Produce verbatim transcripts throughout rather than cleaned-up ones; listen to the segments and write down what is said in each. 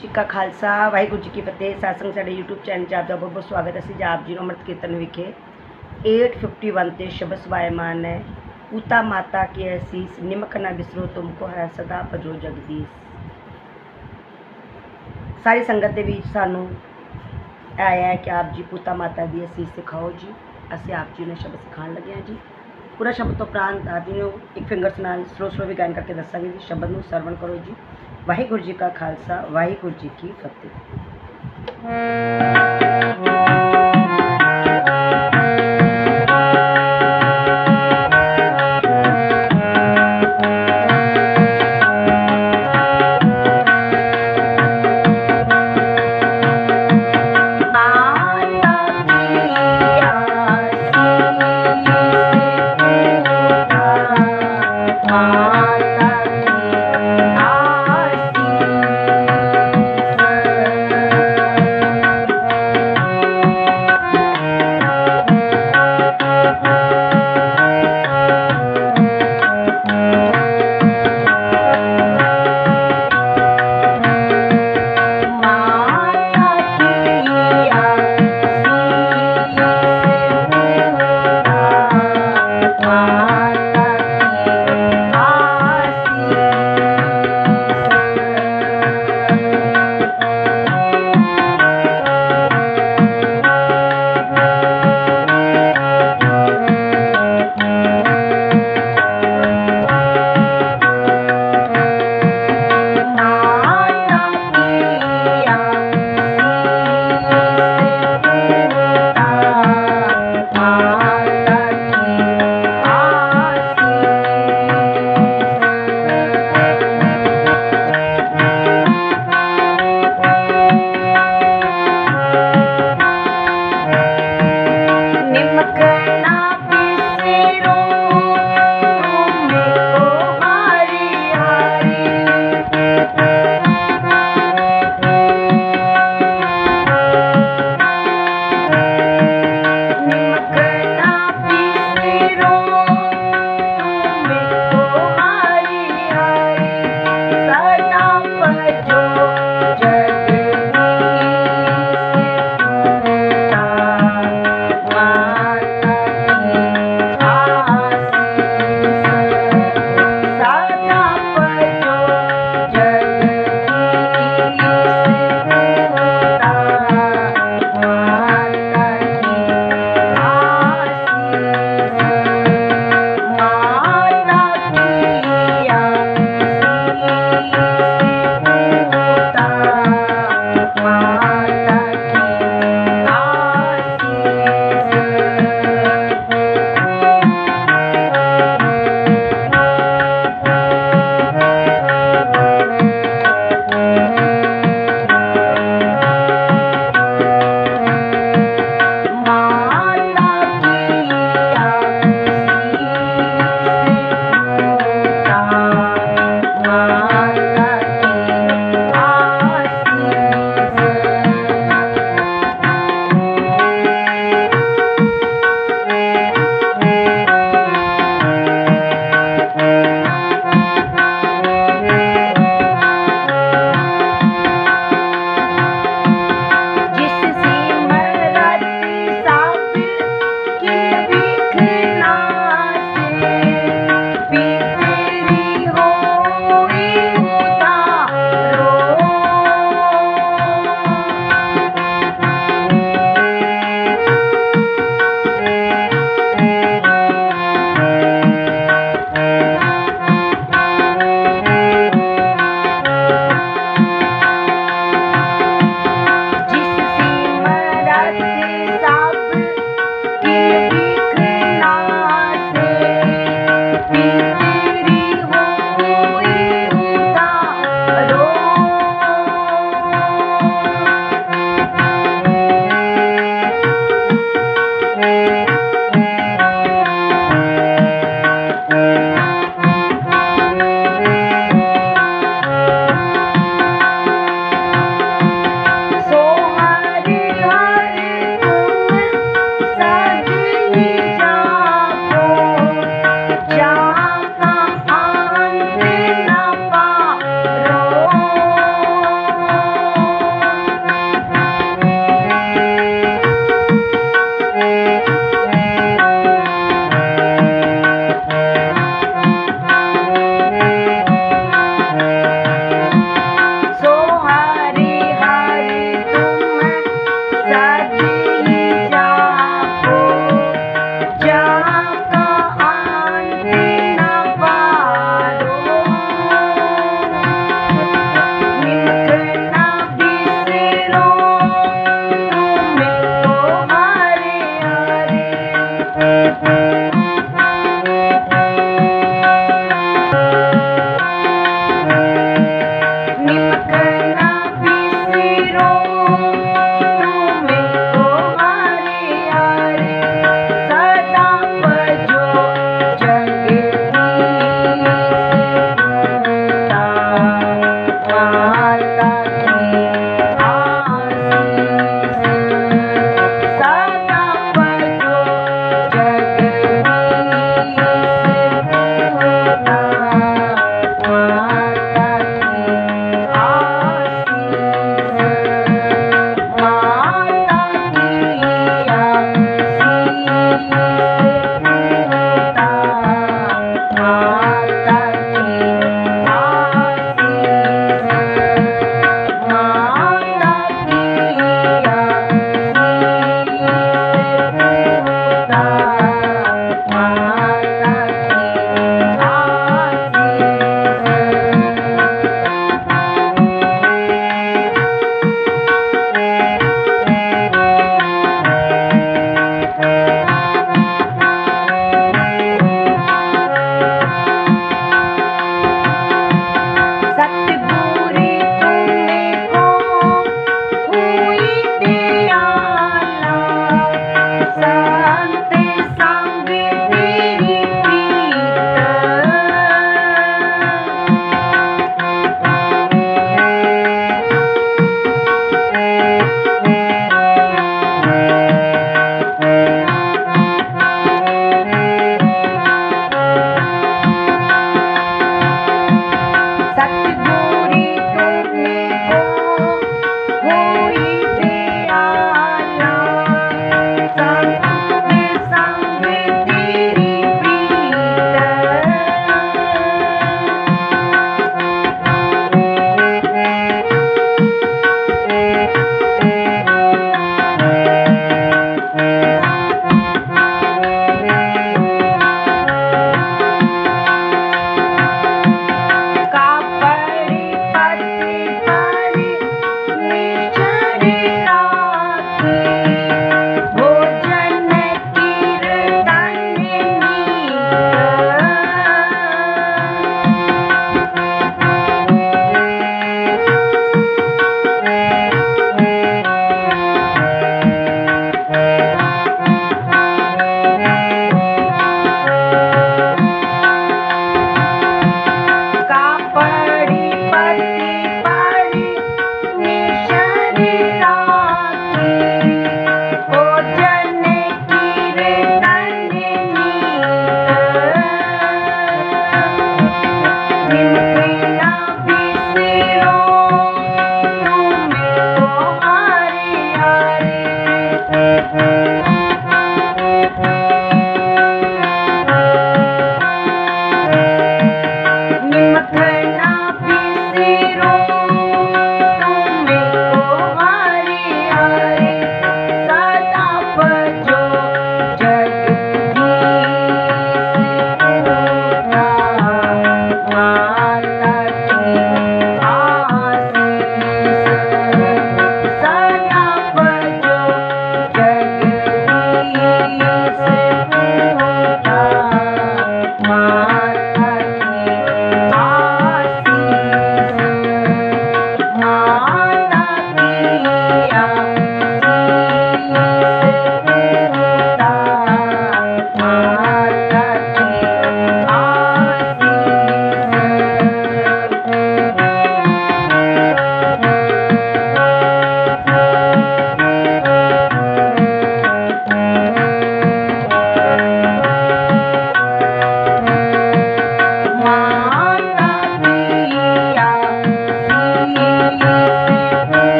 जी का खालसा वाहिगुरू जी की फतेह। सत्संग साडे यूट्यूब चैनल 'ਚ ਆਪ ਦਾ ਬਹੁਤ ਬਹੁਤ ਸਵਾਗਤ। ਅਸੀਂ ਜੀ ਆਪ ਜੀ ਨੂੰ ਅੰਮ੍ਰਿਤ ਕੀਰਤਨ ਵਿਖੇ ਅੱਠ ਸੌ ਇਕੱਤੀ ਤੇ ਸ਼ਬਦ ਸਵਾਇਮਾਨ ਹੈ। ਉਤਾ ਮਾਤਾ ਕੀ ਅਸੀਸ ਨਿਮਕ ਨਾ ਬਿਸਰੋ ਤੁਮਕੋ ਹੈ ਸਦਾ ਭਜੋ ਜਗਦੀਸ਼। ਸਾਰੀ ਸੰਗਤ ਦੇ ਵਿੱਚ ਸਾਨੂੰ ਆਇਆ ਹੈ ਕਿ ਆਪ ਜੀ ਪੁੱਤਾ ਮਾਤਾ ਦੀ ਅਸੀਸ ਸਿਖਾਓ ਜੀ। ਅਸੀਂ ਆਪ ਜੀ ਨੂੰ ਸ਼ਬਦ ਸਿਖਾਉਣ ਲੱਗੇ ਹਾਂ ਜੀ। पूरा शब्द तो प्रांत आप जी एक फिंगर्स नाल स्लो स्लो भी गायन करके दसांगे जी। शब्द में सरवण करो जी। वाहिगुरू जी का खालसा वाहिगुरू जी की फतेह।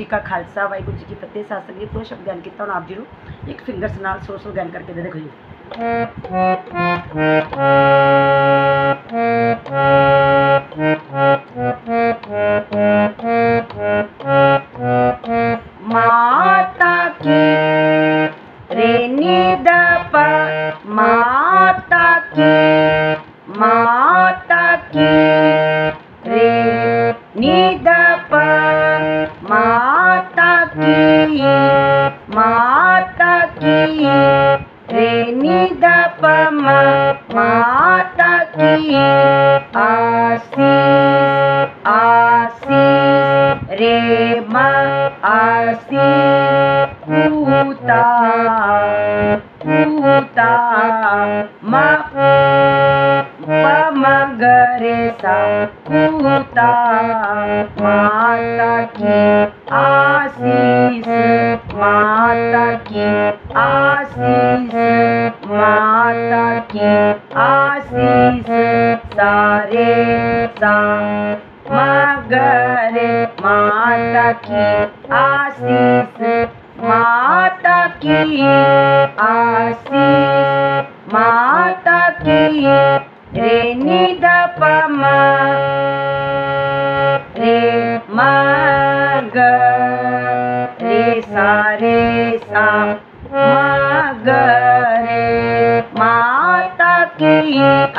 जी का खालसा वाहिगुरू जी की फतेह। साथ संगत पूरा शब्द गायन किया। आप जी एक फिंगर्स नाल स्लो स्लो गायन करके दे देखो जी। माता की रे नी द प माता की माता की रे नी द प माता की माता की रे नी द प म माता की आशीष आशीष रे म आशीष पूता पूता म प म ग रे सा पूता माता की आशीष माता की आशीष माता की आशीष सारे सा म ग रे माता की आशीष माता की आशीष माता की रे नी द प म रे म ग रे सा रे सा म ग रे माता की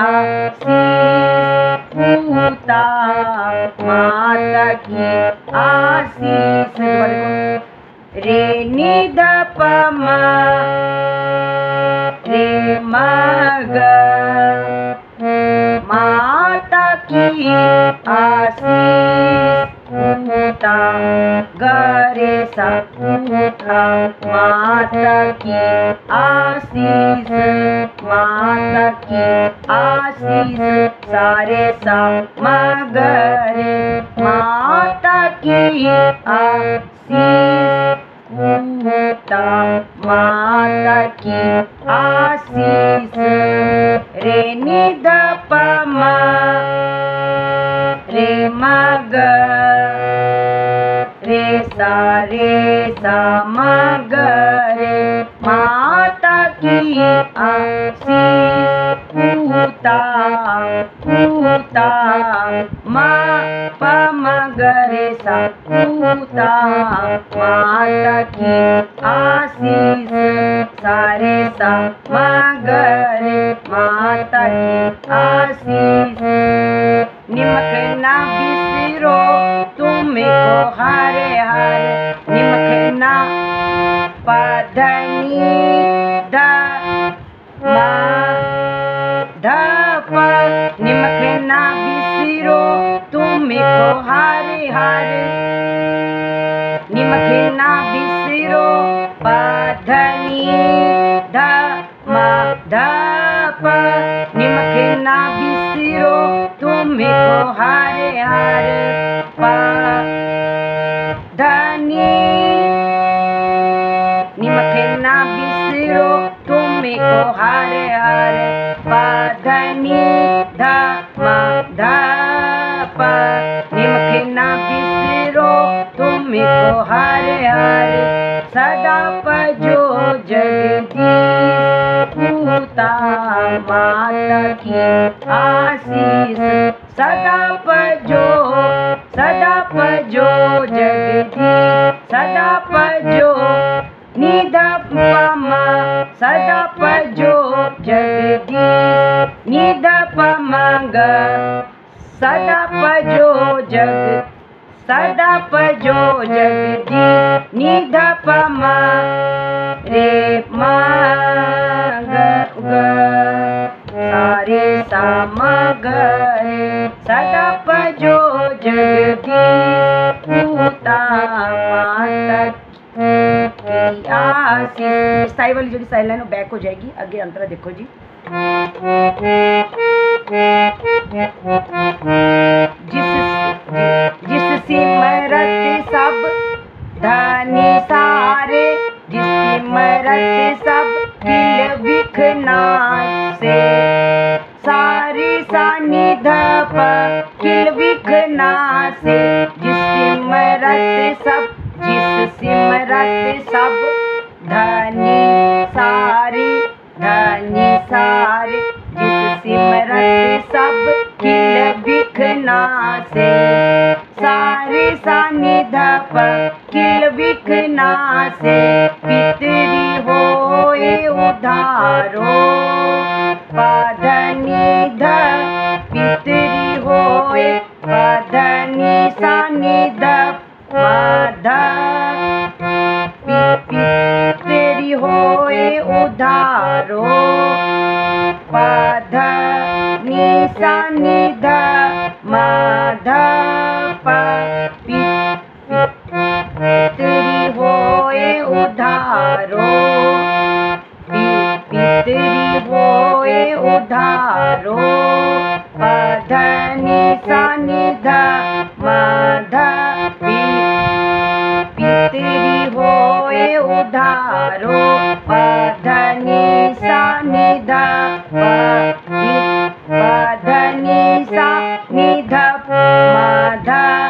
आशीष पूता माता की आशीष रे नी द प म रे म ग माता की आशीष पूता ग रे सा पूता माता की आशीष माता की आशीष सारे सा म ग रे माता की आशीष पूता माता की आशीष रे नी द प म रे म ग रे सा रे सा म ग रे माता की आशीष पूता पूता म प म ग रे सा पूता माता की आशीष सारे सा म ग रे माता की आशीष निमक ना बिसरो तुमको हरे हरे निमक ना पधनी ध म ध प निमक ना बिसरो तुमको हरे हरे निमक ना बिसरो पधनी ध म ध प निमक ना बिसरो तुमको हरे हरे प धनी निमक ना बिसरो तुमको हरे हरे प धनी ध म ध प निमक ना बिसरो तुमको हरे हरे सदा पजो जगदीश पूता माता की आशीष सदा पजो सदा पजो जगदीश सदा पजो निध प म सदा पजो जगदीश निध प म ग सदा पजो जग सदा पजो जगदीश निध प म रे म ग ग सा रे सा म ग रे सदा पजो जगदीश पूता माता की आशीष। स्थाई वाली जी साइड लाइन बैक हो जाएगी। अगे अंतरा देखो जी। जिस जिस सिमरत सब धनी सारे जिस सिमरत सब किल बिखना से सारी सानी धप किल बिखना से जिस सिमरत सब जिस सिमरत सब धनी सारे, धनी सारे जिस सिमरत सब खिल बिखना से, सारे सानि धप खिल बिखना से, पितरी होए उधारो पधनी ध, पितरी होए पधनी सानि ध मध, पितरी होए उधारो पधनी सानि ध मध, पितरी होए उधारो, पितरी होए उधारो पधनी सानि ध मध, पितरी होए उधारो पधनी सानि ध, पधनी सानि ध मध,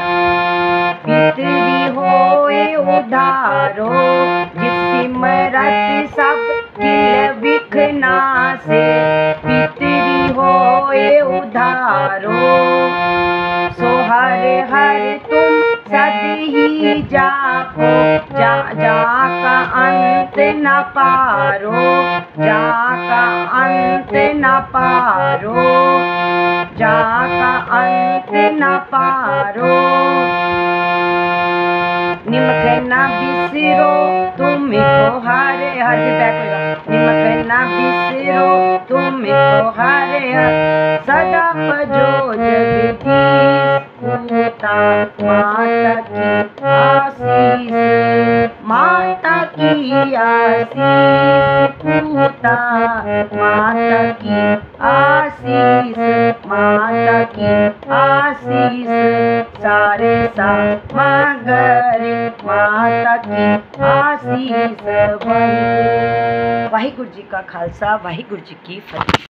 पितरी होए उधारो जिस सिमरत सब खिल बिखना से, पितरी होए उधारो सो हर हर तुम सद ही जाको, जा जाका अंत न पारो, जाका अंत न पारो, जाका अंत न पारो, निमक न बिसरो तुमको हर हर बैक होगा, निमक न बिसरो तुमको हर हर सदा भजो जगदीश पूता माता की आशीष, माता की आशीष पूता माता की आशीष, माता की आशीष सारे सा मगर माता की आशीष। वाहिगुरु जी का खालसा, वाहिगुरु जी की फतेह।